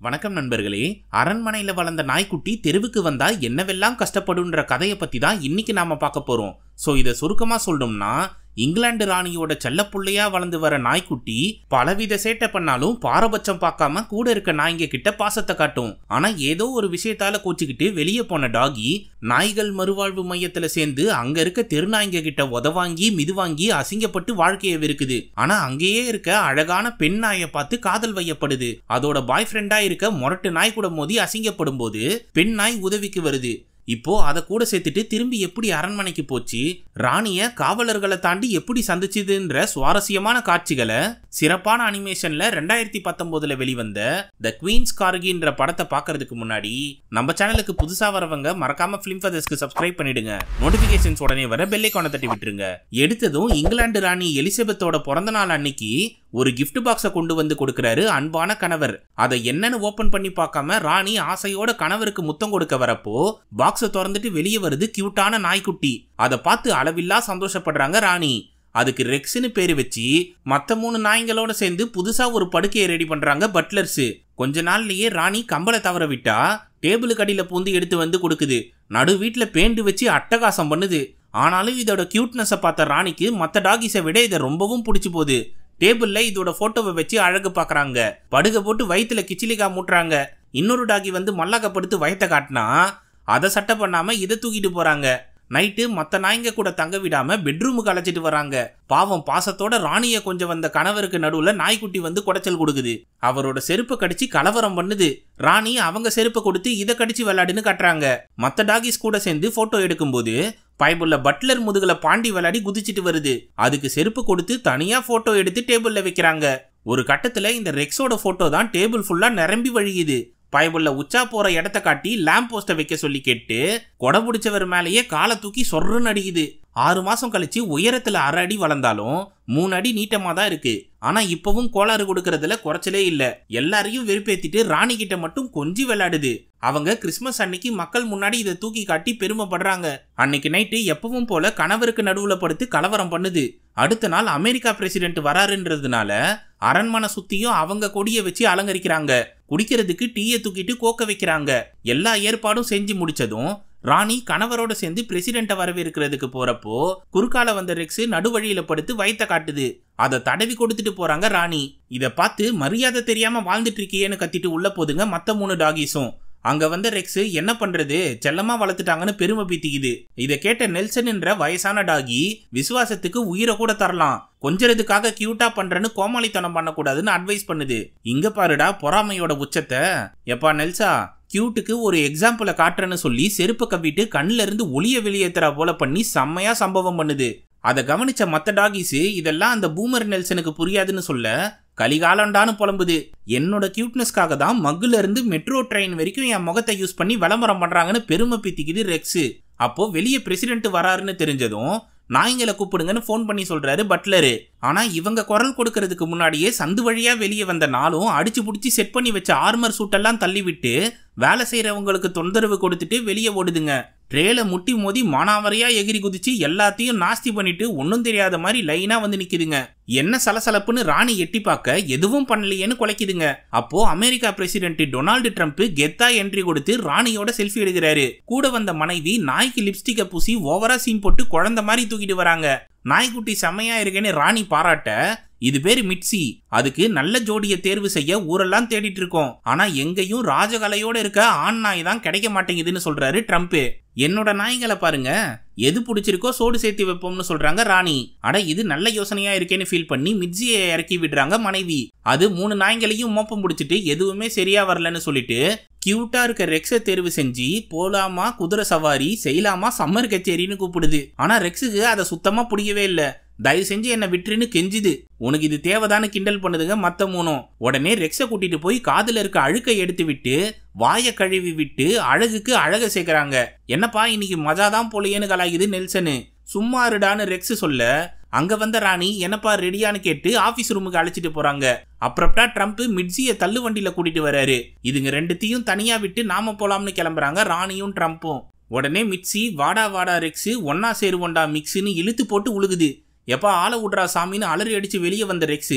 வணக்கம் நண்பர்களே. அரண்மனையில வளர்ந்த நாய்க்குட்டி தெருவுக்கு வந்தா என்னவெல்லாம் கஷ்டப்படுன்ற கதையை பத்தி தான் இன்னைக்கு நாம பார்க்க போறோம். சோ இத சுருக்கமா சொல்லணும்னா, இங்கிலாந்து ராணியோட செல்லப்புள்ளையா வளர்ந்து வர நாய்க்குட்டி பலவித சேட்டை பண்ணாலும் பாரபட்சம் பார்க்காம கூட இருக்க நாய்ங்க கிட்ட பாசத்தை காட்டும். ஆனா ஏதோ ஒரு விஷயத்தால கோச்சிக்கிட்டு வெளியே போன டாகி நாய்கள் மறுவாழ்வு மையத்துல சேர்ந்து அங்க இருக்க தெருநாய்ங்க கிட்ட உதவாங்கி மிதுவாங்கி அசிங்கப்பட்டு வாழ்க்கையை வெறுக்குது. ஆனா அங்கேயே இருக்க அழகான பெண் நாயை பார்த்து காதல் வையப்படுது. அதோட பாய் ஃப்ரெண்டா இருக்க மொரட்டு நாய் கூட மோதி அசிங்கப்படும் போது பெண் நாய் உதவிக்கு வருது. இப்போ அதை கூட சேர்த்துட்டு திரும்பி எப்படி அரண்மனைக்கு போச்சு, ராணிய காவலர்களை தாண்டி எப்படி சந்திச்சுதுன்ற சுவாரஸ்யமான காட்சிகளை சிறப்பான அனிமேஷன்ல 2019 வெளிவந்த த குவீன்ஸ் கார்கின்ற படத்தை பார்க்கறதுக்கு முன்னாடி நம்ம சேனலுக்கு புதுசா வரவங்க மறக்காம ஃபிலிம் ஃபெதர்ஸ்க்கு சப்ஸ்கிரைப் பண்ணிடுங்க. நோட்டிபிகேஷன்ஸ் உடனே வர பெல் ஐகானை தட்டி விட்டுருங்க. எடுத்ததும் இங்கிலாந்து ராணி எலிசபெத்தோட பிறந்த நாள் அன்னைக்கு ஒரு கிஃப்ட் பாக்ஸை கொண்டு வந்து கொடுக்கிறாரு அன்பான கணவர். அதை என்னன்னு ஓபன் பண்ணி பார்க்காம ராணி ஆசையோட கணவருக்கு முத்தம் கொடுக்க வரப்போ பாக்ஸை திறந்துட்டு வெளியே வருது கியூட்டான நாய்க்குட்டி. அதை பார்த்து அளவில்லா சந்தோஷப்படுறாங்க ராணி. அதுக்கு ரெக்ஸ்னு பேரு வச்சு மத்த 3 நாய்களோட சேர்ந்து புதுசா ஒரு படுக்கையை ரெடி பண்றாங்க பட்லர்ஸ். கொஞ்ச நாள்லயே ராணி கம்பளை தவற விட்டா டேபிளுக்கு அடியில பூந்து எடுத்து வந்து கொடுக்குது. நடு வீட்டுல பேண்டு வச்சு அட்டகாசம் பண்ணுது. ஆனாலும் இதோட கியூட்னஸை பார்த்த ராணிக்கு மத்த டாகிஸை விட இதை ரொம்பவும் பிடிச்சு போகுது. டேபிள்ல இதோட போட்டோவை வச்சு அழகு பாக்குறாங்க. படுகை போட்டு வயிற்றுல கிச்சிலிக்கா மூட்டுறாங்க. இன்னொரு டாகி வந்து மல்லாக்கப்படுத்து வயத்தை காட்டினா அதை சட்டை பண்ணாம இதை தூக்கிட்டு போறாங்க. நைட்டு மத்த நாய்ங்க கூட தங்க விடாம பெட்ரூமுக்கு அழைச்சிட்டு வராங்க. பாவம் பாசத்தோட ராணிய கொஞ்சம் வந்த கணவருக்கு நடுவுல நாய்க்குட்டி வந்து குடைச்சல் கொடுக்குது. அவரோட செருப்பை கடிச்சு கலவரம் பண்ணுது. ராணி அவங்க செருப்பை கொடுத்து இதை கடிச்சு விளையாடுன்னு காட்டுறாங்க. மத்த டாகிஸ் கூட சேர்ந்து போட்டோ எடுக்கும்போது பைபிள்ல பட்லர் முதுகுல பாண்டி விளையாடி குதிச்சிட்டு வருது. அதுக்கு செருப்பு கொடுத்து தனியா போட்டோ எடுத்து டேபிள்ல வைக்கிறாங்க. ஒரு கட்டத்துல இந்த ரெக்ஸோட போட்டோ தான் டேபிள் ஃபுல்லா நிரம்பி வழியுது. பைபிள்ல உச்சா போற இடத்த காட்டி லேம்ப் போஸ்ட வைக்க சொல்லி கேட்டு கொடை பிடிச்சவர் மேலேயே காலை தூக்கி சொர்றன்னு அடிக்குது. 6 மாசம் கழிச்சு உயரத்துல 1/2 அடி வளர்ந்தாலும் 3 அடி நீட்டமா தான் இருக்கு. ஆனா இப்பவும் கோளாறு கொடுக்கறதுல குறைச்சலே இல்ல. எல்லாரையும் வெறுப்பேத்திட்டு ராணி கிட்ட மட்டும் கொஞ்சி விளையாடுது. அவங்க கிறிஸ்மஸ் அன்னைக்கு மக்கள் முன்னாடி இதை தூக்கி காட்டி பெருமைப்படுறாங்க. அன்னைக்கு நைட்டு எப்பவும் போல கணவருக்கு நடுவுல படுத்து கலவரம் பண்ணுது. அடுத்த நாள் அமெரிக்கா பிரசிடென்ட் வராருன்றதுனால அரண்மனை சுத்தியும் அவங்க கொடியை வச்சு அலங்கரிக்கிறாங்க. குடிக்கிறதுக்கு டீயை தூக்கிட்டு கோக்க வைக்கிறாங்க. எல்லா ஏற்பாடும் செஞ்சு முடிச்சதும் ராணி கணவரோட சேர்ந்து பிரசிடென்ட்டை வரவேற்கிறதுக்கு போறப்போ குறுக்கால வந்த ரெக்ஸ் நடுவழியில படுத்து வயித்த காட்டுது. அதை தடவி கொடுத்துட்டு போறாங்க ராணி. இதை பார்த்து மரியாதை தெரியாம வாழ்ந்துட்டு இருக்கியேன்னு கத்திட்டு உள்ள போதுங்க மத்த 3 டாகிஸும். அங்க வந்த ரெக்ஸ் என்ன பண்றது செல்லமா வளர்த்துட்டாங்கன்னு பெருமை பீத்திக்குது. இதை கேட்ட நெல்சன் என்ற வயசான டாகி விசுவாசத்துக்கு உயிரை கூட தரலாம், கொஞ்சறதுக்காக கியூட்டா பண்றேன்னு கோமாளித்தனம் பண்ணக்கூடாதுன்னு அட்வைஸ் பண்ணுது. இங்க பாருடா பொறாமையோட உச்சத்தை. எப்பா நெல்சா, கியூட்டுக்கு ஒரு எக்ஸாம்பிளை காட்டுறேன்னு சொல்லி செருப்பை கவ்விட்டு கண்ணுல இருந்து ஒளிய வெளியேத்துறா போல பண்ணி செம்மையா சம்பவம் பண்ணுது. அதை கவனிச்ச மத்த டாகிஸ் இதெல்லாம் அந்த பூமர் நெல்சனுக்கு புரியாதுன்னு சொல்ல கலிகாலண்டான்னு புலம்புது. என்னோட கியூட்னஸ்க்காக தான் மக்குல இருந்து மெட்ரோ ட்ரெயின் வரைக்கும் என் முகத்தை யூஸ் பண்ணி விளம்பரம் பண்றாங்கன்னு பெருமை பீத்திக்குது ரெக்ஸ். அப்போ வெளியே பிரசிடென்ட் வராருன்னு தெரிஞ்சதும் நாய்ங்களை கூப்பிடுங்கன்னு போன் பண்ணி சொல்றாரு பட்லரு. ஆனா இவங்க குரல் கொடுக்கறதுக்கு முன்னாடியே சந்து வழியா வெளியே வந்த நாளும் அடிச்சு புடிச்சு செட் பண்ணி வச்ச ஆர்மர் சூட்டெல்லாம் தள்ளி விட்டு வேலை செய்யறவங்களுக்கு தொந்தரவு கொடுத்துட்டு வெளியே ஓடுதுங்க. ட்ரேல முட்டி மோதி மானாவரியா எகிரி குதிச்சு எல்லாத்தையும் நாஸ்தி பண்ணிட்டு ஒன்னும் தெரியாத மாதிரி லைனா வந்து நிக்குதுங்க. என்ன சலசலப்புன்னு ராணி எட்டி பார்க்க எதுவும் பண்ணலையேன்னு குலைக்குதுங்க. அப்போ அமெரிக்கா பிரசிடென்ட் டொனால்டு ட்ரம்ப் கெத்தா என்ட்ரி கொடுத்து ராணியோட செல்ஃபி எடுக்கிறாரு. கூட வந்த மனைவி நாய்க்கு லிப்ஸ்டிக்கை பூசி ஓவரா சீன் போட்டு குழந்தை மாதிரி தூக்கிட்டு வராங்க. நாய்க்குட்டி செம்மையா இருக்கேன்னு ராணி பாராட்ட, இது பேரு மிட்சி, அதுக்கு நல்ல ஜோடியை தேர்வு செய்ய ஊரெல்லாம் தேடிட்டு இருக்கோம், ஆனா எங்கேயும் ராஜகலையோட இருக்க ஆண் நாய் தான் கிடைக்க மாட்டேங்குதுன்னு சொல்றாரு ட்ரம்ப். என்னோட நாய்களை பாருங்க, எது பிடிச்சிருக்கோ சோடு சேர்த்து வைப்போம்னு சொல்றாங்க ராணி. அட இது நல்ல யோசனையா இருக்கேன்னு ஃபீல் பண்ணி மிட்சியை இறக்கி விடுறாங்க மனைவி. அது 3 நாய்களையும் மோப்பம் பிடிச்சிட்டு எதுவுமே சரியா வரலன்னு சொல்லிட்டு கியூட்டா இருக்க ரெக்ஸை தேர்வு செஞ்சு போலாமா குதிரை சவாரி செய்யலாமா சம்மர் கச்சேரின்னு கூப்பிடுது. ஆனா ரெக்ஸுக்கு அதை சுத்தமா பிடிக்கவே இல்லை. தயவு செஞ்சு என்ன விட்டுருன்னு கெஞ்சுது. உனக்கு இது தேவைதான்னு கிண்டல் பண்ணுதுங்க மத்த 3. உடனே ரெக்ஸை கூட்டிட்டு போய் காதுல இருக்க அழுக்கை எடுத்து விட்டு வாயை கழுவி விட்டு அழகுக்கு அழக சேர்க்கிறாங்க. என்னப்பா இன்னைக்கு மஜாதான் போலையேன்னு கலாயுது நெல்சனு. சும்மா இருடான்னு ரெக்ஸ் சொல்ல அங்க வந்த ராணி என்னப்பா ரெடியான்னு கேட்டு ஆபீஸ் ரூமுக்கு அழைச்சிட்டு போறாங்க. அப்புறப்பா ட்ரம்ப் மிட்சியை தள்ளு வண்டியில கூட்டிட்டு வராரு. இதுங்க ரெண்டுத்தையும் தனியா விட்டு நாம போலாம்னு கிளம்புறாங்க ராணியும் ட்ரம்ப்பும். உடனே மிட்சி வாடா வாடா ரெக்ஸ் ஒன்னா சேருவண்டா மிக்ஸ்ன்னு இழுத்து போட்டு உழுகுது. எப்பா ஆள விட்றா சாமின்னு அலறி அடிச்சு வெளியே வந்த ரெக்ஸ்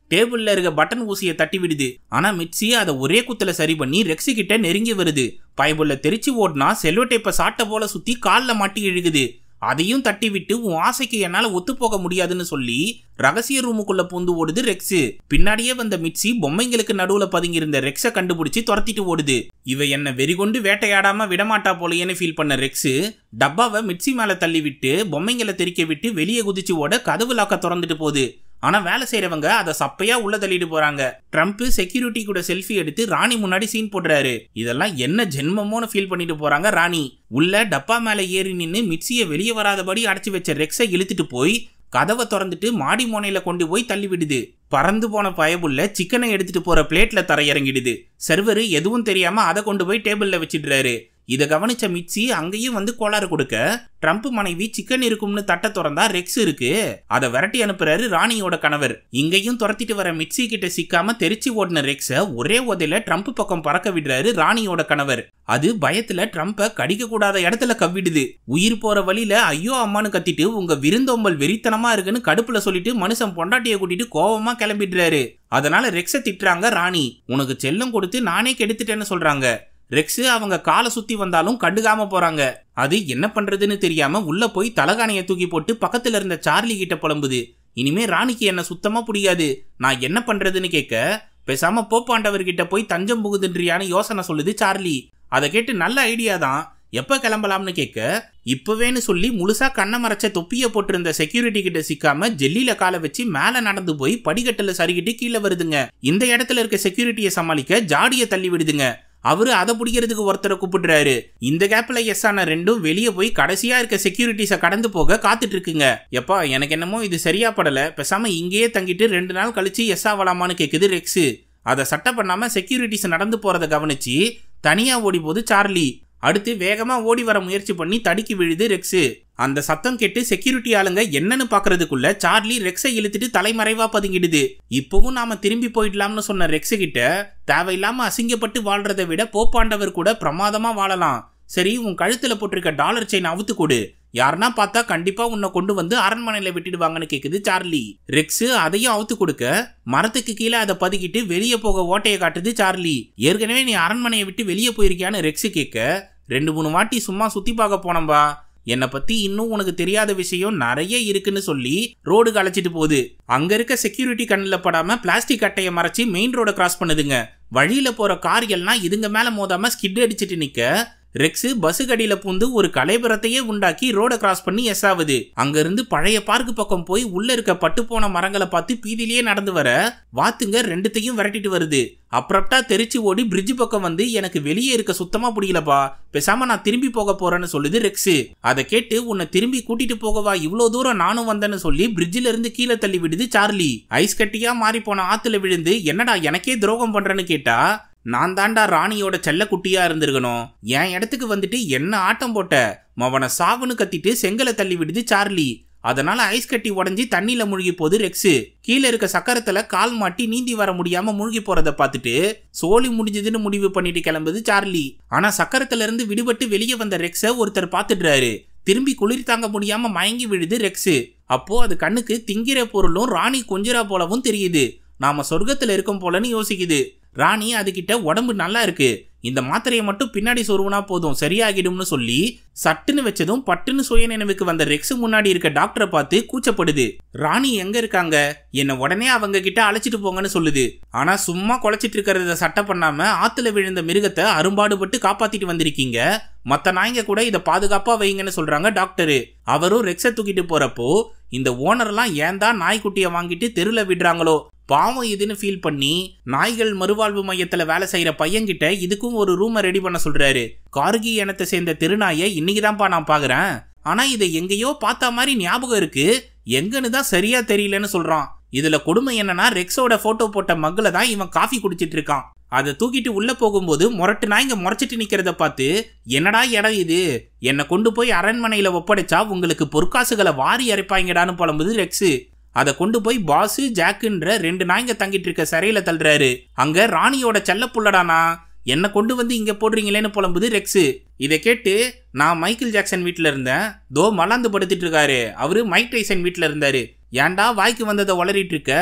டேபிள்ல இருக்க பட்டன் ஊசியை தட்டி விடுது. ஆனா மிட்சி அதை ஒரே குத்துல சரி பண்ணி ரெக்ஸு கிட்ட நெருங்கி வருது. பைபிள்ல தெரிச்சு ஓடுனா செல்வ டேப்பை சாட்டை போல சுத்தி கால்ல மாட்டி இழுகுது. அதையும் தட்டி விட்டு உன் ஆசைக்கு என்னால ஒத்து போக முடியாதுன்னு சொல்லி ரகசிய ரூமுக்குள்ள பூந்து ஓடுது ரெக்ஸு. பின்னாடியே வந்த மிட்சி பொம்மைங்களுக்கு நடுவுல பதுங்கி இருந்த ரெக்ஸை கண்டுபிடிச்சு துரத்திட்டு ஓடுது. இவ என்ன வெறிகொண்டு வேட்டையாடாம விடமாட்டா போலையேன்னு ஃபீல் பண்ண ரெக்ஸு டப்பாவை மிட்சி மேல தள்ளி விட்டு பொம்மைங்களை தெறிக்க விட்டு வெளியே குதிச்சு ஓட கதவு லாக்க திறந்துட்டு போகுது. ஆனா வேலை செய்யறவங்க அதை சப்பையா உள்ள தள்ளிட்டு போறாங்க. ட்ரம்ப் செக்யூரிட்டி கூட செல்ஃபி எடுத்து ராணி முன்னாடி சீன் போடுறாரு. இதெல்லாம் என்ன ஜென்மமோன்னு ஃபீல் பண்ணிட்டு போறாங்க ராணி. உள்ள டப்பா மேல ஏறி நின்னு மிட்சியை வெளியே வராதபடி அடைச்சு வச்ச ரெக்ஸை இழுத்துட்டு போய் கதவை திறந்துட்டு மாடி மோனையில கொண்டு போய் தள்ளி விடுது. பறந்து போன பயபுள்ள சிக்கனை எடுத்துட்டு போற பிளேட்ல தரையிறங்கிடுது. சர்வர் எதுவும் தெரியாம அதை கொண்டு போய் டேபிள்ல வச்சிடுறாரு. இதை கவனிச்ச மிட்சி அங்கேயும் வந்து கோளாறு கொடுக்க ட்ரம்ப் மனைவி சிக்கன் இருக்கும்னு தட்ட திறந்தா ரெக்ஸ் இருக்கு. அதை விரட்டி அனுப்புறாரு ராணியோட கணவர். இங்கேயும் துரத்திட்டு வர மிட்சி கிட்ட சிக்காம தெரிச்சு ஓடின ரெக்ஸ ஒரே உதையில ட்ரம்ப் பக்கம் பறக்க விடுறாரு ராணியோட கணவர். அது பயத்துல ட்ரம்ப கடிக்க கூடாத இடத்துல கவ்விடுது. உயிர் போற வழியில ஐயோ அம்மானு கத்திட்டு உங்க விருந்தோம்பல் வெறித்தனமா இருக்குன்னு கடுப்புல சொல்லிட்டு மனுஷன் பொண்டாட்டியை கூட்டிட்டு கோவமா கிளம்பிடுறாரு. அதனால ரெக்ஸ திட்டுறாங்க ராணி. உனக்கு செல்லம் கொடுத்து நானே கெடுத்துட்டேன்னு சொல்றாங்க. ரெக்ஸு அவங்க காலை சுத்தி வந்தாலும் கண்டுக்காம போறாங்க. அது என்ன பண்றதுன்னு தெரியாம உள்ள போய் தலகாணியை தூக்கி போட்டு பக்கத்துல இருந்த சார்லி கிட்ட புலம்புது. இனிமே ராணிக்கு என்ன சுத்தமா பிடிக்காது, நான் என்ன பண்றதுன்னு கேட்க பேசாம போப்பாண்டவர்கிட்ட போய் தஞ்சம் புகுதுன்றியான்னு யோசனை சொல்லுது சார்லி. அதை கேட்டு நல்ல ஐடியா தான், எப்ப கிளம்பலாம்னு கேட்க இப்பவேன்னு சொல்லி முழுசா கண்ணை மறைச்ச தொப்பிய போட்டிருந்த செக்யூரிட்டி கிட்ட சிக்காம ஜெல்லில காலை வச்சு மேல நடந்து போய் படிக்கட்டுல சரிக்கிட்டு கீழே வருதுங்க. இந்த இடத்துல இருக்க செக்யூரிட்டியை சமாளிக்க ஜாடியை தள்ளி விடுதுங்க. அவரு அதை பிடிக்கிறதுக்கு ஒருத்தரை கூப்பிடுறாரு. இந்த கேப்ல எஸ் ஆன ரெண்டும் வெளியே போய் கடைசியா இருக்க செக்யூரிட்டிஸை கடந்து போக காத்துட்டு இருக்குங்க. எப்பா எனக்கு என்னமோ இது சரியா படல, பேசாம இங்கேயே தங்கிட்டு 2 நாள் கழிச்சு எஸ் ஆகலாமான்னு கேக்குது ரெக்ஸு. அதை சட்டை பண்ணாம செக்யூரிட்டிஸ் நடந்து போறதை கவனிச்சு தனியா ஓடி போது சார்லி. அடுத்து வேகமா ஓடி வர முயற்சி பண்ணி தடுக்கி விழுது ரெக்ஸு. அந்த சத்தம் கேட்டு செக்யூரிட்டி ஆளுங்க என்னன்னு பாக்குறதுக்குள்ள சார்லி ரெக்ஸை இழுத்துட்டு தலைமறைவா பதுங்கிடுது. இப்பவும் நாம திரும்பி போயிடலாம்னு சொன்ன ரெக்ஸு கிட்ட தேவையில்லாம அசிங்கப்பட்டு வாழ்றதை விட போப்பாண்டவர் கூட பிரமாதமா வாழலாம். சரி உன் கழுத்துல போட்டிருக்க டாலர் செயின் அவுத்து கொடு, யாருன்னா பார்த்தா கண்டிப்பா உன்னை கொண்டு வந்து அரண்மனையில விட்டுடுவாங்கன்னு கேக்குது சார்லி. ரெக்ஸு அதையும் அவுத்து கொடுக்க மரத்துக்கு கீழே அதை பதுக்கிட்டு வெளியே போக ஓட்டையை காட்டுது சார்லி. ஏற்கனவே நீ அரண்மனையை விட்டு வெளியே போயிருக்கியான்னு ரெக்ஸு கேட்க 2-3 வாட்டி சும்மா சுத்தி பார்க்க போனம்பா, என்னை பத்தி இன்னும் உனக்கு தெரியாத விஷயம் நிறைய இருக்குன்னு சொல்லி ரோடு அழைச்சிட்டு போகுது. அங்க இருக்க செக்யூரிட்டி கண்ணில் படாம பிளாஸ்டிக் அட்டையை மறைச்சு மெயின் ரோட கிராஸ் பண்ணுதுங்க. வழியில போற கார் எல்லாம் இதுங்க மேல மோதாம ஸ்கிட் அடிச்சிட்டு நிக்க ரெக்ஸு பஸ் கடியில பூந்து ஒரு கலைபுரத்தையே உண்டாக்கி ரோட கிராஸ் பண்ணி எஸ் ஆகுது. அங்க இருந்து பழைய பார்க்கு பக்கம் போய் உள்ள இருக்க பட்டு போன மரங்களை பார்த்து பீதியிலேயே நடந்து வர வாத்துங்க 2த்தையும் விரட்டிட்டு வருது. அப்புறம்டா தெரிச்சு ஓடி பிரிட்ஜ் பக்கம் வந்து எனக்கு வெளியே இருக்க சுத்தமா பிடிக்கலப்பா, பேசாம நான் திரும்பி போக போறேன்னு சொல்லுது ரெக்ஸு. அதை கேட்டு உன்னை திரும்பி கூட்டிட்டு போகவா இவ்வளவு தூரம் நானும் வந்தேன்னு சொல்லி பிரிட்ஜில இருந்து கீழே தள்ளி விடுது சார்லி. ஐஸ் கட்டியா மாறி போன ஆத்துல விழுந்து என்னடா எனக்கே துரோகம் பண்றேன்னு கேட்டா நான் தாண்டா ராணியோட செல்ல குட்டியா இருந்திருக்கணும், என் இடத்துக்கு வந்துட்டு என்ன ஆட்டம் போட்ட, மவனை சாவுன்னு கத்திட்டு செங்கலை தள்ளி விடுது சார்லி. அதனால ஐஸ் கட்டி உடஞ்சி தண்ணியில மூழ்கி போகுது ரெக்ஸு. கீழே இருக்க சக்கரத்துல கால் மாட்டி நீந்தி வர முடியாம மூழ்கி போறத பார்த்துட்டு சோழி முடிஞ்சதுன்னு முடிவு பண்ணிட்டு கிளம்புது சார்லி. ஆனா சக்கரத்துல இருந்து விடுபட்டு வெளியே வந்த ரெக்ஸை ஒருத்தர் பார்த்துடுறாரு. திரும்பி குளிர் தாங்க முடியாம மயங்கி விழுது ரெக்ஸு. அப்போ அது கண்ணுக்கு திங்கிற பொருளும் ராணி கொஞ்சரா போலவும் தெரியுது. நாம சொர்க்கத்துல இருக்கும் போலன்னு யோசிக்குது. ராணி அதுகிட்ட உடம்பு நல்லா இருக்கு, இந்த மாத்திரையை மட்டும் பின்னாடி சொருவனா போதும் சரியாகிடும்னு சொல்லி சட்டுன்னு வச்சதும் பட்டுன்னு சுய நினைவுக்கு வந்த ரெக்ஸு முன்னாடி இருக்க டாக்டரை பார்த்து கூச்சப்படுது. ராணி எங்க இருக்காங்க, என்ன உடனே அவங்க கிட்ட அழைச்சிட்டு போங்கன்னு சொல்லுது. ஆனா சும்மா குலைச்சிட்டு இருக்கிறத சட்டை பண்ணாம ஆத்துல விழுந்த மிருகத்தை அரும்பாடுபட்டு காப்பாத்திட்டு வந்திருக்கீங்க, மத்த நாய்ங்க கூட இதை பாதுகாப்பா வைங்கன்னு சொல்றாங்க டாக்டரு. அவரும் ரெக்ஸை தூக்கிட்டு போறப்போ இந்த ஓனர்லாம் ஏன் தான் நாய்க்குட்டியை வாங்கிட்டு தெருல விடுறாங்களோ பாவம் இதுன்னு ஃபீல் பண்ணி நாய்கள் மறுவாழ்வு மையத்துல வேலை செய்யற பையன்கிட்ட இதுக்கும் ஒரு ரூமை ரெடி பண்ண சொல்றாரு. கார்கி இனத்தை சேர்ந்த திருநாயை இன்னைக்குதான்ப்பா நான் பாக்குறேன், ஆனா இதை எங்கேயோ பார்த்த மாதிரி ஞாபகம் இருக்கு, எங்கன்னு தான் சரியா தெரியலன்னு சொல்றான். இதுல கொடுமை என்னன்னா ரெக்ஸோட போட்டோ போட்ட மக்களை தான் இவன் காஃபி குடிச்சிட்டு இருக்கான். அதை தூக்கிட்டு உள்ள போகும்போது முரட்டு நாய்ங்க முறைச்சிட்டு நிக்கிறத பார்த்து என்னடா இடம் இது, என்னை கொண்டு போய் அரண்மனையில ஒப்படைச்சா உங்களுக்கு பொற்காசுகளை வாரி அரைப்பாங்கடான்னு புலம்புது ரெக்ஸு. அதை கொண்டு போய் பாசு ஜாக்குன்ற 2 நாய்ங்க தங்கிட்டு இருக்க சிறையில தள்ளுறாரு. அங்க ராணியோட செல்ல புள்ளடானா, என்ன கொண்டு வந்து இங்க போடுறீங்களேன்னு புலம்புது ரெக்ஸு. இதை கேட்டு நான் மைக்கேல் ஜாக்சன் வீட்டுல இருந்தேன், தோ மலாந்து படுத்திட்டு இருக்காரு, அவரு மைக் டைசன் வீட்டுல இருந்தாரு, ஏன்டா வாய்க்கு வந்ததை வளரிட்டு இருக்க,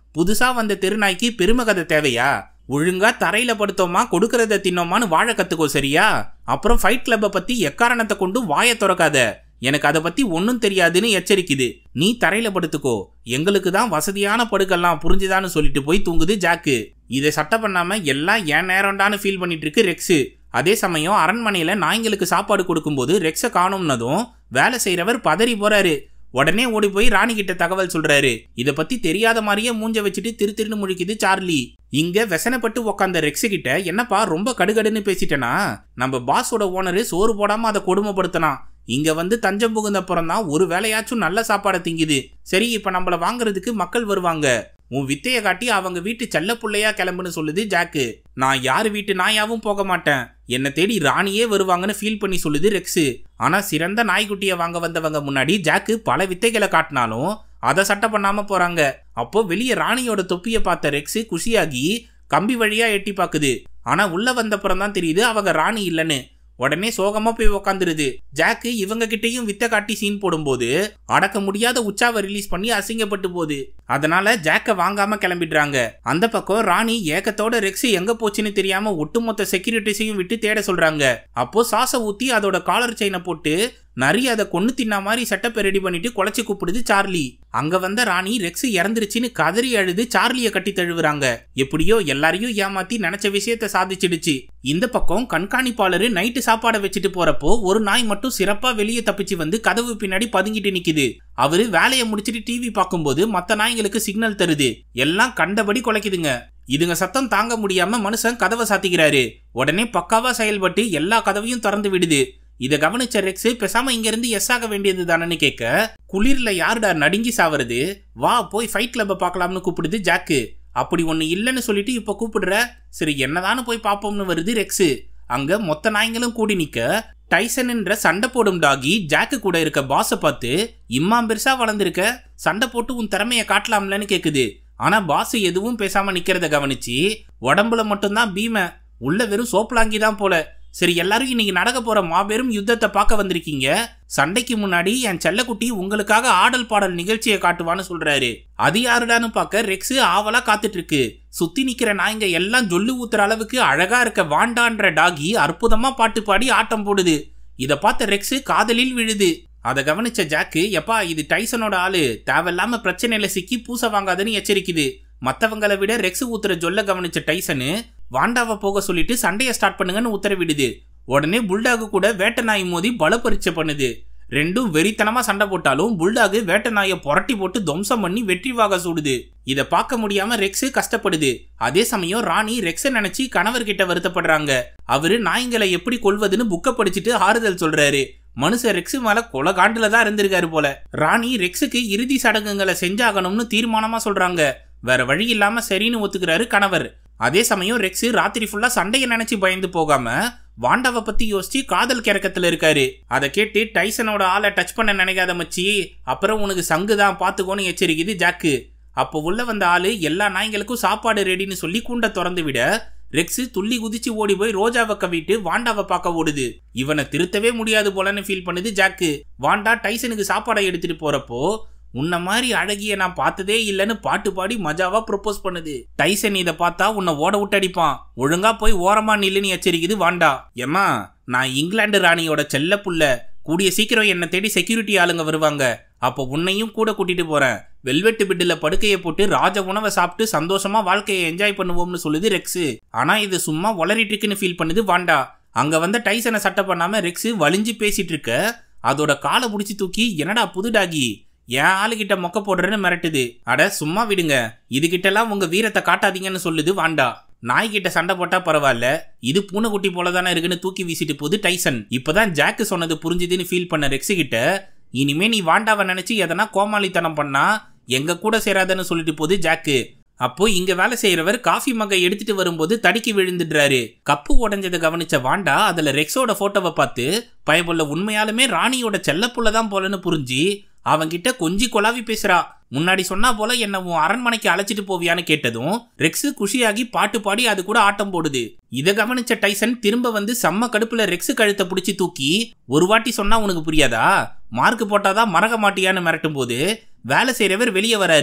புதுசா வந்த தெருநாய்க்கு பெருமை கதை தேவையா? ஒழுங்கா தரையில படுத்தோமா கொடுக்கறத தின்னோமான்னு வாழ கத்துக்கோ, சரியா? அப்புறம் ஃபைட் கிளப்பை பத்தி எக்காரணத்தை கொண்டு வாயை திறக்காத. எனக்கு அதை பத்தி ஒன்னும் தெரியாதுன்னு எச்சரிக்குது. நீ தரையில படுத்துக்கோ, எங்களுக்கு தான் வசதியான படுக்கலாம், புரிஞ்சுதான்னு சொல்லிட்டு போய் தூங்குது ஜாக்கு. இதை சட்டை பண்ணாம எல்லாம் என் நேரம்டான்னு ஃபீல் பண்ணிட்டு இருக்கு ரெக்ஸு. அதே சமயம் அரண்மனையில நாய்களுக்கு சாப்பாடு கொடுக்கும்போது ரெக்ஸை காணும்னதும் வேலை செய்யறவர் பதறி போறாரு. உடனே ஓடி போய் ராணி கிட்ட தகவல் சொல்றாரு. இத பத்தி தெரியாத மாதிரியே மூஞ்ச வச்சுட்டு திருன்னு முழிக்குது சார்லி. இங்க வெசனப்பட்டு உக்காந்த ரெக்ஸு கிட்ட, என்னப்பா ரொம்ப கடுகடுன்னு பேசிட்டேனா? நம்ம பாஸோட ஓனரு சோறு போடாம அதை கொடுமைப்படுத்தினான். இங்க வந்து தஞ்சம் புகுந்தப்புறம் தான் ஒரு வேலையாச்சும் நல்ல சாப்பாடை திங்குது. சரி, இப்ப நம்மள வாங்குறதுக்கு மக்கள் வருவாங்க. உன் வித்தைய காட்டி அவங்க வீட்டு செல்ல புள்ளையா கிளம்புன்னு சொல்லுது ஜாக்கு. நான் யாரு வீட்டு நாயாவும் போக மாட்டேன், என்னை தேடி ராணியே வருவாங்கன்னு ஃபீல் பண்ணி சொல்லுது ரெக்ஸு. ஆனா சிறந்த நாய்க்குட்டியை வாங்க வந்தவங்க முன்னாடி ஜாக்கு பல வித்தைகளை காட்டினாலும் அதை சட்டை பண்ணாம போறாங்க. அப்போ வெளியே ராணியோட தொப்பியை பார்த்த ரெக்ஸு குஷியாகி கம்பி வழியா எட்டி பாக்குது. ஆனா உள்ள வந்தப்புறம் தான் தெரியுது அவங்க ராணி இல்லைன்னு. உடனே சோகமா போய் உக்காந்துருது. ஜாக்கு இவங்க கிட்டையும் வித்த காட்டி சீன் போடும்போது அடக்க முடியாத உச்சாவை ரிலீஸ் பண்ணி அசிங்கப்பட்டு போகுது. அதனால ஜாக்க வாங்காம கிளம்பிடுறாங்க. அந்த பக்கம் ராணி ஏக்கத்தோட ரெக்ஸு எங்க போச்சுன்னு தெரியாம ஒட்டுமொத்த செக்யூரிட்டிஸையும் விட்டு தேட சொல்றாங்க. அப்போ சாச ஊத்தி அதோட காலர் செயினை போட்டு நிறைய அதை கொன்னு தின்னா மாதிரி செட்டப்பை ரெடி பண்ணிட்டு குலைச்சு கூப்பிடுது சார்லி. அங்க வந்த ராணி ரெக்ஸு இறந்துருச்சுன்னு கதறி அழுது சார்லிய கட்டி தழுவுறாங்க. எப்படியோ எல்லாரையும் ஏமாத்தி நினைச்ச விஷயத்த சாதிச்சிடுச்சு. இந்த பக்கம் கண்காணிப்பாளரு நைட்டு சாப்பாடை வச்சுட்டு போறப்போ ஒரு நாய் மட்டும் சிறப்பா வெளியே தப்பிச்சு வந்து கதவு பின்னாடி பதுங்கிட்டு நிக்குது. அவரு வேலையை முடிச்சிட்டு டிவி பார்க்கும்போது மத்த நாய்களுக்கு சிக்னல் தருது. எல்லாம் கண்டபடி குலைக்குதுங்க. இதுங்க சத்தம் தாங்க முடியாம மனுஷன் கதவை சாத்திக்கிறாரு. உடனே பக்காவா செயல்பட்டு எல்லா கதவையும் திறந்து விடுது. இதை கவனிச்ச ரெக்ஸு பேசாம இங்க இருந்து எஸ் ஆக வேண்டியது தானன்னு கேட்க, குளிர்ல யாருடா நடுங்கி சாவறது, வா போய் ஃபைட் கிளப்பை பார்க்கலாம்னு கூப்பிடுது ஜாக்கு. அப்படி ஒண்ணு இல்லைன்னு சொல்லிட்டு இப்ப கூப்பிடுற, சரி என்னதானு போய் பாப்போம்னு வருது ரெக்ஸு. அங்க மொத்த நாய்களும் கூடி நிக்க டைசன் என்ற சண்டை போடும் டாகி ஜாக்கு கூட இருக்க பாஸை பார்த்து, இம்மா பெருசா வளர்ந்துருக்க, சண்டை போட்டு உன் திறமைய காட்டலாம்லன்னு கேக்குது. ஆனா பாஸ் எதுவும் பேசாம நிக்கிறத கவனிச்சு, உடம்புல மட்டும்தான் பீமை, உள்ள வெறும் சோப்பலாங்கி தான் போல. சரி, எல்லாரும் இன்னைக்கு நடக்க போற மாபெரும் யுத்தத்தை பார்க்க வந்திருக்கீங்க. சண்டைக்கு முன்னாடி என் செல்லக்குட்டி உங்களுக்காக ஆடல் பாடல் நிகழ்ச்சியை காட்டுவான்னு சொல்றாரு. அது யாருடான்னு பார்க்க ரெக்ஸு ஆவலா காத்துட்டு இருக்கு. சுத்தி நிக்கிற நாய்ங்க எல்லாம் ஜொல்லு ஊத்துற அளவுக்கு அழகா இருக்க வாண்டான்ற டாகி அற்புதமா பாட்டு பாடி ஆட்டம் போடுது. இத பார்த்த ரெக்ஸு காதலில் விழுது. அதை கவனிச்ச ஜாக்கு, எப்பா இது டைசனோட ஆளு, தேவையில்லாம பிரச்சனையில சிக்கி பூச வாங்காதுன்னு எச்சரிக்குது. மத்தவங்களை விட ரெக்ஸு ஊத்துற ஜொல்ல கவனிச்ச டைசனு வாண்டாவை போக சொல்லிட்டு சண்டையை ஸ்டார்ட் பண்ணுங்கன்னு உத்தரவிடுது. உடனே புல்டாகு கூட வேட்டை நாய் மோதி பல பரீட்சை பண்ணுது. ரெண்டும் வெறித்தனமா சண்டை போட்டாலும் புல்டாகு வேட்டை நாயை புரட்டி போட்டு துவம்சம் பண்ணி வெற்றி வாக சூடுது. இதை பார்க்க முடியாம ரெக்ஸு கஷ்டப்படுது. அதே சமயம் ராணி ரெக்ஸை நினைச்சு கணவர்கிட்ட வருத்தப்படுறாங்க. அவரு நாய்களை எப்படி கொல்வதுன்னு புக்க படிச்சுட்டு ஆறுதல் சொல்றாரு. மனுஷன் ரெக்ஸு மேல கொலை காண்டுல தான் இருந்திருக்காரு போல. ராணி ரெக்ஸுக்கு இறுதி சடங்குகளை செஞ்சாகணும்னு தீர்மானமா சொல்றாங்க. வேற வழி இல்லாம சரின்னு ஒத்துக்கிறாரு கணவர். அதே சமயம் ரெக்ஸு ராத்திரி ஃபுல்லா சண்டையை நினைச்சு பயந்து போகாம வாண்டாவை பத்தி யோசிச்சு காதல் கிறக்கத்துல இருக்காரு. அதை கேட்டு டைசனோட ஆளை டச் பண்ண நினைக்காத மச்சி, அப்புறம் உனக்கு சங்குதான் பாத்துக்கோன்னு எச்சரிக்குது ஜாக்கு. அப்போ உள்ள வந்த ஆளு எல்லா நாய்களுக்கும் சாப்பாடு ரெடின்னு சொல்லி கூண்டை திறந்து விட ரெக்ஸு துள்ளி குதிச்சு ஓடி போய் ரோஜாவை கவிட்டு வாண்டாவை பார்க்க ஓடுது. இவனை திருத்தவே முடியாது போலன்னு ஃபீல் பண்ணுது ஜாக்கு. வாண்டா டைசனுக்கு சாப்பாடை எடுத்துட்டு போறப்போ, உன்ன மாதிரி அழகிய நான் பார்த்ததே இல்லைன்னு பாட்டு பாடி மஜாவா ப்ரொபோஸ் பண்ணுது. டைசன் இதை பார்த்தா உன்னை ஓட விட்டு அடிப்பான், ஒழுங்கா போய் ஓரமா நில்லுன்னு எச்சரிக்குது வாண்டா. ஏமா, நான் இங்கிலாந்து ராணியோட செல்ல புள்ள, கூடிய சீக்கிரம் என்னை தேடி செக்யூரிட்டி ஆளுங்க வருவாங்க. அப்போ உன்னையும் கூட கூட்டிட்டு போறேன். வெல்வெட்டு பெட்டில படுக்கையை போட்டு ராஜ உணவை சாப்பிட்டு சந்தோஷமா வாழ்க்கையை என்ஜாய் பண்ணுவோம்னு சொல்லுது ரெக்ஸு. ஆனா இது சும்மா வளரிட்டு இருக்குன்னு ஃபீல் பண்ணுது வாண்டா. அங்க வந்த டைசனை சட்டை பண்ணாம ரெக்ஸு வலிஞ்சு பேசிட்டு இருக்க, அதோட காலை முடிச்சு தூக்கி, என்னடா புது டாகி என் ஆளுகிட்ட மொக்க போடுறேன்னு மிரட்டுது. அட சும்மா விடுங்க, இதுகிட்டலாம் உங்க வீரத்தை காட்டாதீங்கன்னு சொல்லுது வாண்டா. நாய்கிட்ட சண்டை போட்டா பரவாயில்ல, இது பூனைக்குட்டி போலதானே இருக்குன்னு தூக்கி வீசிட்டு போகுது டைசன். இப்பதான் ஜாக்கு சொன்னது புரிஞ்சுதுன்னு ஃபீல் பண்ண ரெக்ஸு கிட்ட, இனிமே நீ வாண்டாவை நினைச்சு எதனா கோமாளித்தனம் பண்ணா எங்க கூட சேராதன்னு சொல்லிட்டு போகுது ஜாக்கு. அப்போ இங்க வேலை செய்யறவர் காஃபி மகை எடுத்துட்டு வரும்போது தடுக்கி விழுந்துடுறாரு. கப்பு உடஞ்சதை கவனிச்ச வாண்டா அதுல ரெக்ஸோட போட்டோவை பார்த்து, பயபுள்ள உண்மையாலுமே ராணியோட செல்லப்புள்ளதான் போலன்னு புரிஞ்சு அவங்கிட்ட கொஞ்சி கொலாவி பேசுறா. முன்னாடி சொன்னா போல என்ன உன் அரண்மனைக்கு அழைச்சிட்டு போவியான்னு கேட்டதும் ரெக்ஸு குஷியாகி பாட்டு பாடி அது கூட ஆட்டம் போடுது. இதை கவனிச்ச டைசன் திரும்ப வந்து செம்ம கடுப்புல ரெக்ஸு கழுத்தை பிடிச்சி தூக்கி, ஒரு வாட்டி சொன்னா உனக்கு புரியாதா, மார்க் போட்டாதான் மறக்க மாட்டியான்னு மிரட்டும் போது வேலை செய்யறவர் வெளியே வராரு.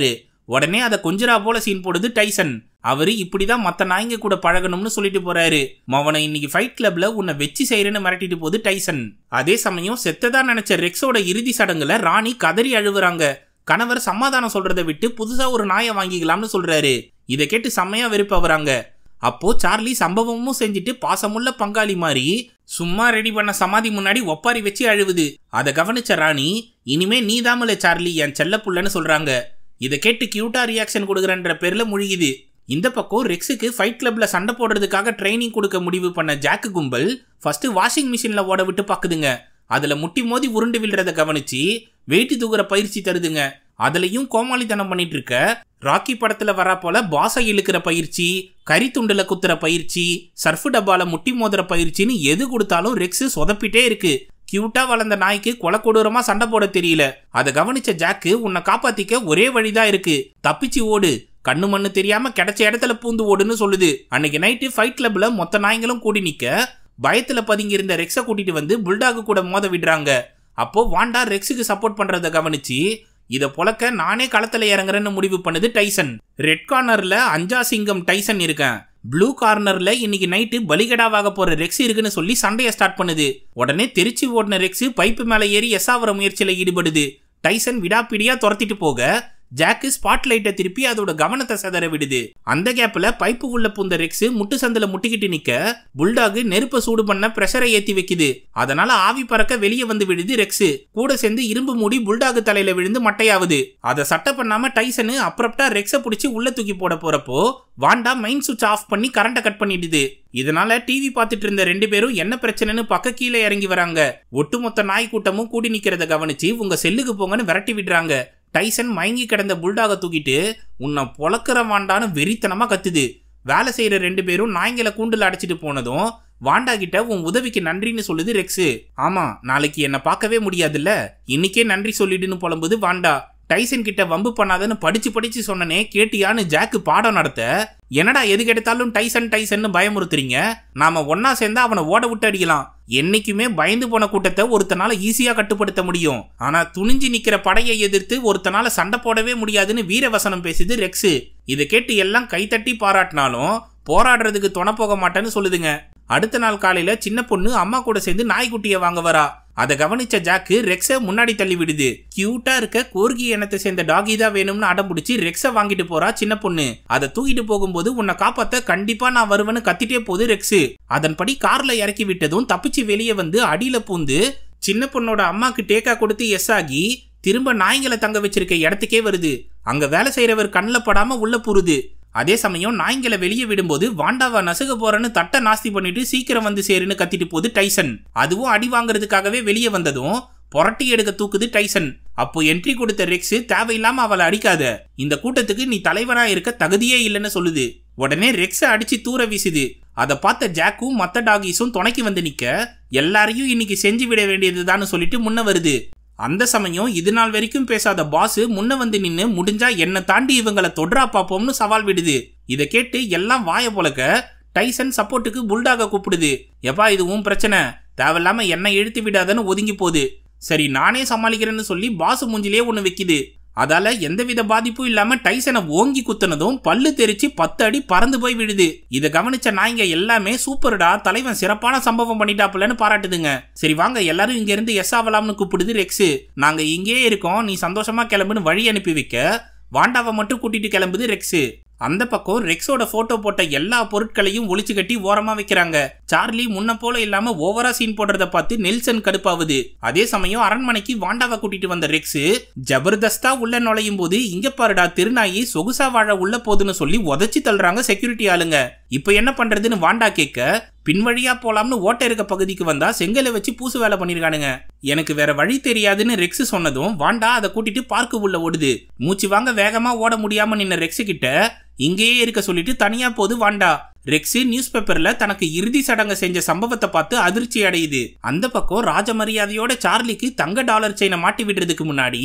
உடனே அதை கொஞ்சரா போல சீன் போடுது டைசன். அவரு இப்படிதான் மத்த நாய்ங்க கூட பழகணும்னு சொல்லிட்டு போறாரு. மவனை இன்னைக்கு ஃபைட் கிளப்ல உன்னை வெச்சு செய்யறேன்னு மிரட்டிட்டு போகுது டைசன். அதே சமயம் செத்ததா நினைச்ச ரெக்ஸோட இறுதி சடங்குல ராணி கதறி அழுவுறாங்க. கணவர் சமாதானம் சொல்றதை விட்டு புதுசா ஒரு நாயை வாங்கிக்கலாம்னு சொல்றாரு. இதை கேட்டு செம்மையா வெறுப்பவராங்க. அப்போ சார்லி சம்பவமும் செஞ்சுட்டு பாசமுள்ள பங்காளி மாதிரி சும்மா ரெடி பண்ண சமாதி முன்னாடி ஒப்பாரி வச்சு அழுவுது. அதை கவனிச்ச ராணி, இனிமே நீதாமல சார்லி என் செல்ல புள்ளன்னு சொல்றாங்க. இதை கேட்டு கியூட்டா ரியாக்ஷன் கொடுக்குறன்ற பேர்ல முழுகிது. இந்த பக்கம் ரெக்ஸுக்கு ஃபைட் கிளப்ல சண்டை போடுறதுக்காக ட்ரைனிங் கொடுக்க முடிவு பண்ண ஜாக்கு கும்பல் ஃபர்ஸ்ட் வாஷிங் மிஷின்ல ஓட விட்டு பாக்குதுங்க. அதுல முட்டி மோதி உருண்டு விழுறத கவனிச்சு வெயிட்டு தூக்குற பயிற்சி தருதுங்க. அதுலயும் கோமாளித்தனம் பண்ணிட்டு இருக்க ராக்கி படத்துல வரா போல பாசை இழுக்கிற பயிற்சி, கறி துண்டுல குத்துற பயிற்சி, சர்ஃபு டப்பால முட்டி மோதுற பயிற்சின்னு எது கொடுத்தாலும் ரெக்ஸ் சொதப்பிட்டே இருக்கு. கியூட்டா வளர்ந்த நாய்க்கு கொலை கொடூரமா சண்டை போட தெரியல. அதை கவனிச்ச ஜாக்கு உன்னை காப்பாத்திக்க ஒரே வழிதான் இருக்கு, தப்பிச்சு ஓடு, கண்ணு மண்ணு தெரியாம கிடைச்ச இடத்துல பூந்து ஓடுன்னு சொல்லுது. அன்னைக்கு நைட்டு ஃபைட் கிளப்ல மொத்த நாய்களும் கூடி நிக்க பயத்துல பதுங்கி இருந்த ரெக்ஸை கூட்டிட்டு வந்து புல்டாகு கூட மோத விடுறாங்க. அப்போ வாண்டா ரெக்ஸுக்கு சப்போர்ட் பண்றத கவனிச்சு இதை பொழக்க நானே களத்துல இறங்குறேன்னு முடிவு பண்ணுது டைசன். ரெட் கார்னர்ல அஞ்சா சிங்கம் டைசன் இருக்கேன், ப்ளூ கார்னர்ல இன்னைக்கு நைட்டு பலிகடாவாக போற ரெக்ஸ் இருக்குன்னு சொல்லி சண்டையை ஸ்டார்ட் பண்ணுது. உடனே தெரிச்சு ஓடின ரெக்ஸ் பைப்பு மேல ஏறி எசாவர முயற்சியில ஈடுபடுது. டைசன் விடாப்பிடியா துரத்திட்டு போக ஜாக்கு ஸ்பாட்லைட்டை திருப்பி அதோட கவனத்தை செதற விடுது. அந்த கேப்ல பைப்பு உள்ள பூந்த ரெக்ஸ் முட்டு சந்தில முட்டிக்கிட்டு நிக்க புல்டாகு நெருப்ப சூடு பண்ண பிரஷரை ஏத்தி வைக்குது. அதனால ஆவி பறக்க வெளியே வந்து விடுது ரெக்ஸ். கூட சேர்ந்து இரும்பு மூடி புல்டாகு தலையில விழுந்து மட்டையாவுது. அதை சட்டை பண்ணாம டைசனு அப்ரப்டா ரெக்ஸை பிடிச்சி உள்ள தூக்கி போட போறப்போ வாண்டா மெயின் சுவிட்ச் ஆஃப் பண்ணி கரண்ட கட் பண்ணிடுது. இதனால டிவி பார்த்துட்டு இருந்த ரெண்டு பேரும் என்ன பிரச்சனைன்னு பக்க கீழே இறங்கி வராங்க. ஒட்டுமொத்த நாய் கூட்டமும் கூடி நிக்கிறத கவனிச்சு உங்க செல்லுக்கு போங்கன்னு விரட்டி விடுறாங்க. டைசன் மயங்கி கிடந்த புல்டாக தூக்கிட்டு உன்னை பொழக்கிற வாண்டான்னு வெறித்தனமா கத்துது. வேலை செய்யற ரெண்டு பேரும் நாய்களை கூண்டுல அடைச்சிட்டு போனதும் வாண்டா கிட்ட உன் உதவிக்கு நன்றின்னு சொல்லுது ரெக்ஸு. ஆமா, நாளைக்கு என்ன பார்க்கவே முடியாதுல்ல, இன்னைக்கே நன்றி சொல்லிடுன்னு புலம்புது வாண்டா. டைசன் கிட்ட வம்பு பண்ணாதன்னு படிச்சு சொன்னனே கேட்டியான்னு ஜாக்கு பாடம் நடத்த, என்னடா எது கெடுத்தாலும் டைசன் டைசன்னு பயமுறுத்துறீங்க, நாம ஒன்னா சேர்ந்தா அவனை ஓட விட்டு அடிக்கலாம். என்னைக்குமே பயந்து போன கூட்டத்தை ஒருத்தனால ஈஸியா கட்டுப்படுத்த முடியும், ஆனா துணிஞ்சு நிக்கிற படையை எதிர்த்து ஒருத்தனால சண்டை போடவே முடியாதுன்னு வீரவசனம் பேசுது ரெக்ஸு. இதை கேட்டு எல்லாம் கைத்தட்டி பாராட்டினாலும் போராடுறதுக்கு துணை போக மாட்டேன்னு சொல்லுதுங்க. அடுத்த நாள் காலையில சின்ன பொண்ணு அம்மா கூட சேர்ந்து நாய்க்குட்டியை வாங்க வரா. அதை கவனிச்ச ஜாக்கு ரெக்ஸை முன்னாடி தள்ளி விடுது. கியூட்டா இருக்க கோர்கி இனத்தை சேர்ந்த டாகி தான் வேணும்னு அடம்பிடிச்சு ரெக்ஸை வாங்கிட்டு போறா சின்ன பொண்ணு. அதை தூக்கிட்டு போகும்போது உன்னை காப்பாத்த கண்டிப்பா நான் வருவேன்னு கத்திட்டே போகுது ரெக்ஸு. அதன்படி கார்ல இறக்கி விட்டதும் தப்பிச்சு வெளியே வந்து அடியில பூந்து சின்ன பொண்ணோட அம்மாக்கு டேக்கா கொடுத்து எஸ் ஆகி திரும்ப நாய்களை தங்க வச்சிருக்க இடத்துக்கே வருது. அங்க வேலை செய்யறவர் கண்ணில் படாம உள்ள புருது. அதே சமயம் நாய்களை வெளியே விடும்போது வாண்டாவா நசுக போறன்னு தட்டை நாஸ்தி பண்ணிட்டு சீக்கிரம் வந்து சேருன்னு கத்திட்டு போகுது டைசன். அதுவும் அடி வாங்குறதுக்காகவே வெளியே வந்ததும் புரட்டி எடுக்க தூக்குது டைசன். அப்போ என்ட்ரி கொடுத்த ரெக்ஸ் தேவையில்லாம அவளை அடிக்காத, இந்த கூட்டத்துக்கு நீ தலைவனா இருக்க தகுதியே இல்லைன்னு சொல்லுது. உடனே ரெக்ஸை அடிச்சு தூர வீசுது. அதை பார்த்த ஜாக்கும் மத்த டாகிஸும் துணைக்கு வந்து நிக்க எல்லாரையும் இன்னைக்கு செஞ்சு விட வேண்டியதுதான்னு சொல்லிட்டு முன்ன வருது. அந்த சமயம் இது நாள் வரைக்கும் பேசாத பாஸ் முன்ன வந்து நின்னு முடிஞ்சா என்ன தாண்டி இவங்களை தொட்ரா பாப்போம்னு சவால் விடுது. இதை கேட்டு எல்லாம் வாய போலக்க டைசன் சப்போர்ட்டுக்கு புல்டாக கூப்பிடுது. எப்பா இது உன் பிரச்சனை, தேவையில்லாம என்ன இழுத்து விடாதன்னு ஒதுங்கி போகுது. சரி நானே சமாளிக்கிறேன்னு சொல்லி பாஸ் மூஞ்சிலே ஒண்ணு வைக்குது. அதால எந்தவித பாதிப்பும் இல்லாம டைசனை ஓங்கி குத்துனதும் பல்லு தெரிச்சு 10 அடி பறந்து போய் விடுது. இதை கவனிச்ச நாய்ங்க எல்லாமே சூப்பர்டா, தலைவன் சிறப்பான சம்பவம் பண்ணிட்டாப்புலன்னு பாராட்டுதுங்க. சரி வாங்க எல்லாரும் இங்க இருந்து எஸ் ஆகலாம்னு கூப்பிடுது ரெக்ஸு. நாங்க இங்கே இருக்கோம், நீ சந்தோஷமா கிளம்புன்னு வழி அனுப்பி வைக்க வாண்டாவை மட்டும் கூட்டிட்டு கிளம்புது ரெக்ஸு. அந்த பக்கம் ரெக்ஸோட போட்டோ போட்ட எல்லா பொருட்களையும் ஒளிச்சு கட்டி ஓரமா வைக்கிறாங்க. சார்லி முன்ன போல இல்லாம ஓவரா சீன் போடுறத பார்த்து நெல்சன் கடுப்பாவுது. அதே சமயம் அரண்மனைக்கு வாண்டாவை கூட்டிட்டு வந்த ரெக்ஸ் ஜபர்தஸ்தா உள்ள நுழையும் போது இங்க பாருடா திருநாயி சொகுசா வாழ உள்ள போதுன்னு சொல்லி உதச்சி தள்ளுறாங்க செக்யூரிட்டி ஆளுங்க. இப்ப என்ன பண்றதுன்னு வாண்டா கேட்க பின்வழியா போலாம்னு ஓட்ட இருக்க பகுதிக்கு வந்தா செங்கலை வச்சு பூசு வேலை பண்ணிருக்கானுங்க. எனக்கு வேற வழி தெரியாதுன்னு ரெக்ஸ் சொன்னதும் வாண்டா அதை கூட்டிட்டு பார்க்கு உள்ள ஓடுது. மூச்சு வாங்க வேகமா ஓட முடியாம நின்ன ரெக்ஸ் கிட்ட இங்கேயே இருக்க சொல்லிட்டு தனியா போது வாண்டா. ரெக்ஸ் நியூஸ் பேப்பர்ல தனக்கு இறுதி சடங்கு செஞ்ச சம்பவத்தை பார்த்து அதிர்ச்சி அடையுது. அந்த பக்கம் ராஜ மரியாதையோட சார்லிக்கு தங்க டாலர் செயினை மாட்டி விடுறதுக்கு முன்னாடி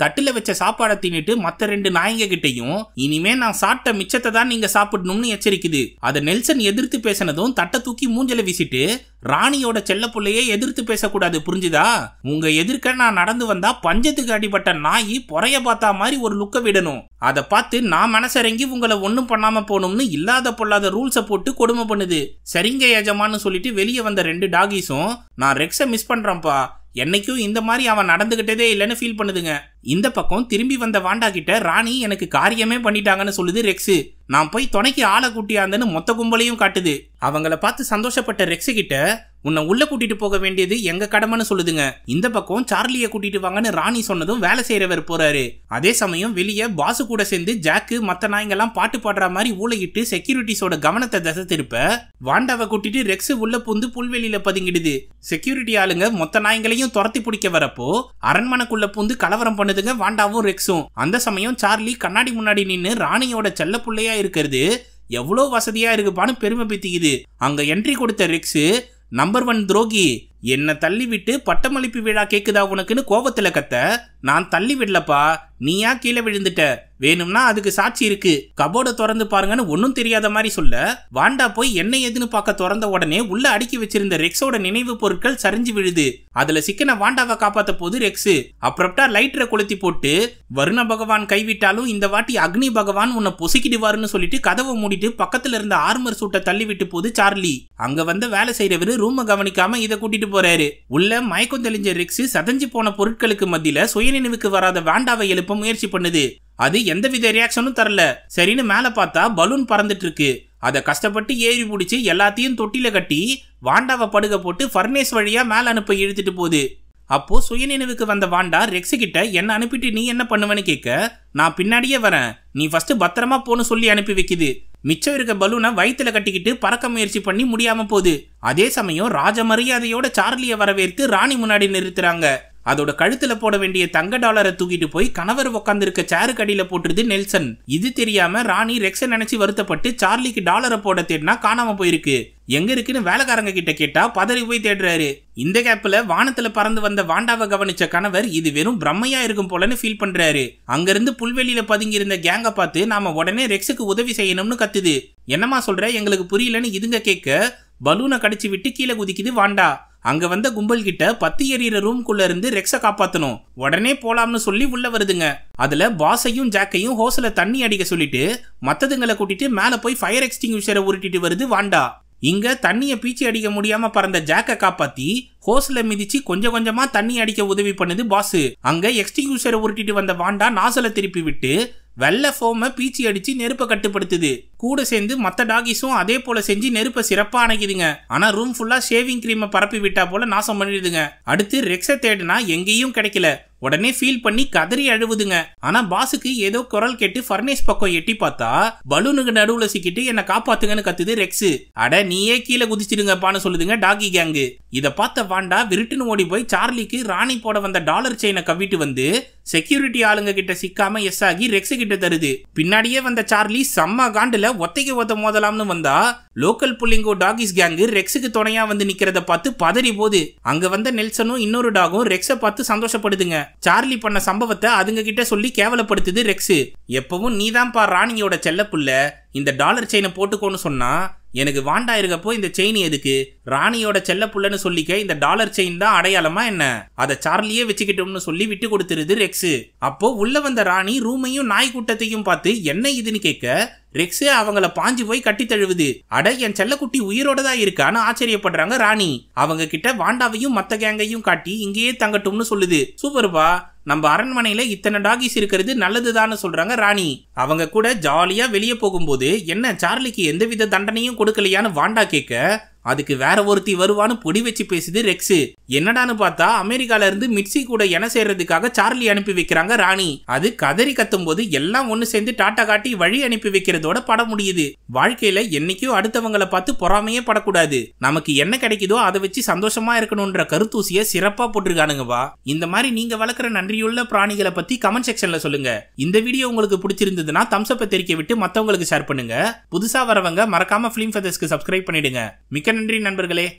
தட்டுல வச்ச சாப்பாடை தின்னுட்டு மத்த 2 நாய்ங்க கிட்டையும் இனிமே நான் சாப்பிட்ட மிச்சத்தை தான் நீங்க சாப்பிடணும்னு எச்சரிக்குது. அதை நெல்சன் எதிர்த்து பேசினதும் தட்டை தூக்கி மூஞ்சல வீசிட்டு ராணியோட செல்ல புள்ளையே எதிர்த்து பேசக்கூடாது, புரிஞ்சுதா? உங்க எதிர்க்க நான் நடந்து வந்தா பஞ்சத்துக்கு அடிபட்ட நாய் பொறைய பார்த்தா மாதிரி ஒரு லுக்க விடணும். அதை பார்த்து நான் மனசரங்கி உங்களை ஒன்னும் பண்ணாம போகணும்னு இல்லாத பொல்லாத ரூல்ஸை போட்டு கொடுமை பண்ணுது. சரிங்க எஜமான்னு சொல்லிட்டு வெளியே வந்த 2 டாகிஸும் நான் ரெக்ஸை மிஸ் பண்றேன்ப்பா, என்னைக்கும் இந்த மாதிரி அவன் நடந்துகிட்டதே இல்லைன்னு ஃபீல் பண்ணுதுங்க. இந்த பக்கம் திரும்பி வந்த வாண்டா கிட்ட ராணி எனக்கு காரியமே பண்ணிட்டாங்கன்னு சொல்லுது ரெக்ஸு. நான் போய் துணைக்கு ஆளை கூட்டியாந்தன்னு மொத்த கும்பலையும் காட்டுது. அவங்கள பார்த்து சந்தோஷப்பட்ட ரெக்ஸு கிட்ட உன்னை உள்ள கூட்டிட்டு போக வேண்டியது எங்க கடமைன்னு சொல்லுதுங்க. இந்த பக்கம் சார்லியை கூட்டிட்டு வாங்கன்னு ராணி சொன்னதும் வேலை செய்யறவர் போறாரு. அதே சமயம் வெளியே பாசு கூட சேர்ந்து ஜாக்கு மத்த நாய்ங்கெல்லாம் பாட்டு பாடுற மாதிரி ஊளையிட்டு செக்யூரிட்டிஸோட கவனத்தை திசை திருப்ப வாண்டாவை கூட்டிட்டு ரெக்ஸு உள்ள புந்து புல்வெளியில பதுங்கிடுது. செக்யூரிட்டி ஆளுங்க மொத்த நாய்ங்களையும் துரத்தி பிடிக்க வரப்போ அரண்மனைக்குள்ள புந்து கலவரம் பண்ணுதுங்க வாண்டாவும் ரெக்ஸும். அந்த சமயம் சார்லி கண்ணாடி முன்னாடி நின்னு ராணியோட செல்ல புள்ளையா இருக்கிறது எவ்வளோ வசதியா இருக்குப்பான்னு பெருமை பீத்திக்குது. அங்க என்ட்ரி கொடுத்த ரெக்ஸு நம்பர் 1 துரோகி, என்ன தள்ளி விட்டு பட்டமளிப்பு விழா கேக்குதா உனக்குன்னு கோபத்துல கத்த, நான் தள்ளி விடலப்பா, நீயா கீழே விழுந்துட்ட, வேணும்னா அதுக்கு சாட்சி இருக்கு, கபோர்ட திறந்து பாருங்கன்னு ஒன்னும் தெரியாத மாதிரி சொல்ல வாண்டா போய் என்ன ஏதுன்னு பார்க்க திறந்த உடனே உள்ள அடுக்கி வச்சிருந்த ரெக்ஸோட நினைவு பொருட்கள் சரிஞ்சு விழுது. அதுல சிக்கன வாண்டாவை காப்பாத்த போது ரெக்ஸு அப்புறம்டா லைட்டரை கொளுத்தி போட்டு வருண பகவான் கைவிட்டாலும் இந்த வாட்டி அக்னி பகவான் உன்னை பொசுக்கிடுவாருன்னு சொல்லிட்டு கதவை மூடிட்டு பக்கத்துல இருந்த ஆர்மர் சூட்டை தள்ளி விட்டு போது சார்லி. அங்க வந்து வேலை செய்யறவரு ரூமை கவனிக்காம இதை கூட்டிட்டு போறாரு. உள்ள மயக்கம் தெளிஞ்ச ரெக்ஸு சதஞ்சு போன பொருட்களுக்கு மத்தியில சுயநினைவுக்கு வராத வாண்டாவை எழுப்ப முயற்சி பண்ணுது. அது எந்தவித ரியாக்ஷனும் தரல. சரின்னு மேல பார்த்தா பலூன் பறந்துட்டு இருக்கு. அதை கஷ்டப்பட்டு ஏறி பிடிச்சி எல்லாத்தையும் தொட்டில கட்டி வாண்டாவை படுக போட்டு ஃபர்னேஸ் வழியா மேல அனுப்ப இழுத்துட்டு போகுது. அப்போ சுயநினைவுக்கு வந்த வாண்டா ரெக்ஸு கிட்ட என்ன அனுப்பிட்டு நீ என்ன பண்ணுவேன்னு கேட்க, நான் பின்னாடியே வரேன், நீ ஃபர்ஸ்ட் பத்திரமா போன்னு சொல்லி அனுப்பி வைக்குது. மிச்சம் இருக்க பலூனை வயிற்றுல கட்டிக்கிட்டு பறக்க முயற்சி பண்ணி முடியாம போகுது. அதே சமயம் ராஜ மரியாதையோட சார்லியை வரவேற்று ராணி முன்னாடி நிறுத்துறாங்க. அதோட கழுத்துல போட வேண்டிய தங்க டாலரை தூக்கிட்டு போய் கணவர் உட்கார்ந்து இருக்க சேருக்கு அடியில போட்டுருது நெல்சன். இது தெரியாம ராணி ரெக்ஸை நினைச்சு வருத்தப்பட்டு சார்லிக்கு டாலரை போட தேடினா காணாம போயிருக்கு. எங்க இருக்குன்னு வேலைக்காரங்க கிட்ட கேட்டா பதறி போய் தேடுறாரு. இந்த கேப்ல வானத்துல பறந்து வந்த வாண்டாவை கவனிச்ச கணவர் இது வெறும் பிரம்மையா இருக்கும் போலன்னு ஃபீல் பண்றாரு. அங்கிருந்து புல்வெளியில பதுங்கி இருந்த கேங்க பார்த்து நாம உடனே ரெக்ஸுக்கு உதவி செய்யணும்னு கத்துது. என்னமா சொல்ற, எங்களுக்கு புரியலன்னு இதுங்க கேட்க பலூனை கடிச்சு விட்டு கீழே குதிக்குது வாண்டா. அங்க வந்த கும்பல் கிட்ட 10 எறிகிற ரூம்குள்ள இருந்து ரெக்ஸை காப்பாத்தணும், உடனே போலாம்னு சொல்லி உள்ள வருதுங்க. அதுல பாஸையும் ஜாக்கையும் ஹோஸ்ல தண்ணி அடிக்க சொல்லிட்டு மத்ததுங்களை கூட்டிட்டு மேல போய் ஃபயர் எக்ஸ்டிங்விஷரை உருட்டிட்டு வருது வாண்டா. இங்க தண்ணிய பீச்சி அடிக்க முடியாம பறந்த ஜாக்கை காப்பாத்தி ஹோஸ்ல மிதிச்சு கொஞ்சம் கொஞ்சமா தண்ணி அடிக்க உதவி பண்ணுது பாஸ். அங்க எக்ஸ்டிங்விஷரை உருட்டிட்டு வந்த வாண்டா நாசலை திருப்பி விட்டு வெள்ளை ஃபோமை பீச்சி அடிச்சு நெருப்பை கட்டுப்படுத்துது. கூட சேர்ந்து மத்த டாகிஸும் அதே போல செஞ்சு நெருப்பை சிறப்பா அணைக்குதுங்க. ஆனா ரூம் ஃபுல்லா ஷேவிங் கிரீமை பரப்பி விட்டா போல நாசம் பண்ணிடுதுங்க. அடுத்து ரெக்ஸை தேடுனா எங்கேயும் கிடைக்கல. உடனே ஃபீல் பண்ணி கதறி அழுவுதுங்க. ஆனா பாஸுக்கு ஏதோ குரல் கேட்டு ஃபர்னேஸ் பக்கம் எட்டி பார்த்தா பலூனுக்கு நடுவுல சிக்கிட்டு என்ன காப்பாத்துங்கன்னு கத்துது ரெக்ஸு. அட நீயே கீழே குதிச்சிடுங்கப்பான்னு சொல்லுதுங்க டாகி கேங்கு. இத பார்த்த வாண்டா விருட்டுன்னு ஓடி போய் சார்லிக்கு ராணி போட வந்த டாலர் செயினை கவிட்டு வந்து செக்யூரிட்டி ஆளுங்க கிட்ட சிக்காம எஸ் ஆகி ரெக்ஸு கிட்ட தருது. பின்னாடியே வந்த சார்லி செம்ம காண்டுல ஒத்தைக்கு ஒத்த மோதலாம்னு வந்தா லோக்கல் புல்லிங்கோ டாகிஸ் கேங்கு ரெக்ஸுக்கு துணையா வந்து நிக்கிறத பார்த்து பதறி போது. அங்க வந்த நெல்சனும் இன்னொரு டாகும் ரெக்ஸை பார்த்து சந்தோஷப்படுதுங்க. சார்லி பண்ண சம்பவத்தை அதுங்க கிட்ட சொல்லி கேவலப்படுத்துது ரெக்ஸு. எப்பவும் நீதான்ப்பா ராணியோட செல்ல புள்ள, இந்த டாலர் செயினை போட்டுக்கோன்னு சொன்னா எனக்கு வாண்டா இருக்கப்போ இந்த செயின் எதுக்கு, ராணியோட செல்ல புள்ளன்னு சொல்லிக்க இந்த டாலர் செயின் தான் அடையாளமா என்ன, அதை சார்லியே வச்சுக்கிட்டோம்னு சொல்லி விட்டு கொடுத்துருது ரெக்ஸு. அப்போ உள்ள வந்த ராணி ரூமையும் நாய் கூட்டத்தையும் பார்த்து என்ன இதுன்னு கேட்க ரெக்ஸு அவங்கள பாஞ்சு போய் கட்டி தழுவுது. அட என் செல்லக்குட்டி உயிரோட தான் இருக்கான்னு ஆச்சரியப்படுறாங்க ராணி. அவங்க கிட்ட வாண்டாவையும் மத்த கேங்கையும் காட்டி இங்கேயே தங்கட்டும்னு சொல்லுது. சூப்பர்பா, நம்ம அரண்மனையில இத்தனை டாகிஸ் இருக்கிறது நல்லதுதான்னு சொல்றாங்க ராணி. அவங்க கூட ஜாலியா வெளியே போகும்போது என்ன சார்லிக்கு எந்தவித தண்டனையும் கொடுக்கலையான்னு வாண்டா கேட்க அதுக்கு வேற ஒருத்தி வருவான்னு பொடி வச்சு பேசுது ரெக்ஸு. என்னடான்னு பார்த்தா அமெரிக்கால இருந்து மிட்சி கூட என சேர்றதுக்காக சார்லி அனுப்பி வைக்கிறாங்க ராணி. அது கதறி கத்தும் போது எல்லாம் ஒண்ணு சேர்ந்து டாட்டா காட்டி வழி அனுப்பி வைக்கிறதோட பட முடியுது. வாழ்க்கையில என்னைக்கும் அடுத்தவங்களை பார்த்து பொறாமையே படக்கூடாது, நமக்கு என்ன கிடைக்குதோ அதை வச்சு சந்தோஷமா இருக்கணும்ன்ற கருத்தூசிய சிறப்பா போட்டிருக்கானுங்கவா. இந்த மாதிரி நீங்க வளர்க்குற நன்றியுள்ள பிராணிகளை பத்தி கமெண்ட் செக்ஷன்ல சொல்லுங்க. இந்த வீடியோ உங்களுக்கு பிடிச்சிருந்ததுன்னா தம்ஸ் அப்பை தெரிக்க விட்டு மத்தவங்களுக்கு ஷேர் பண்ணுங்க. புதுசா வரவங்க மறக்காம ஃபிலிம் ஃபெதர்ஸ்க்கு சப்ஸ்கிரைப் பண்ணிடுங்க. மிக்க நன்றி நண்பர்களே.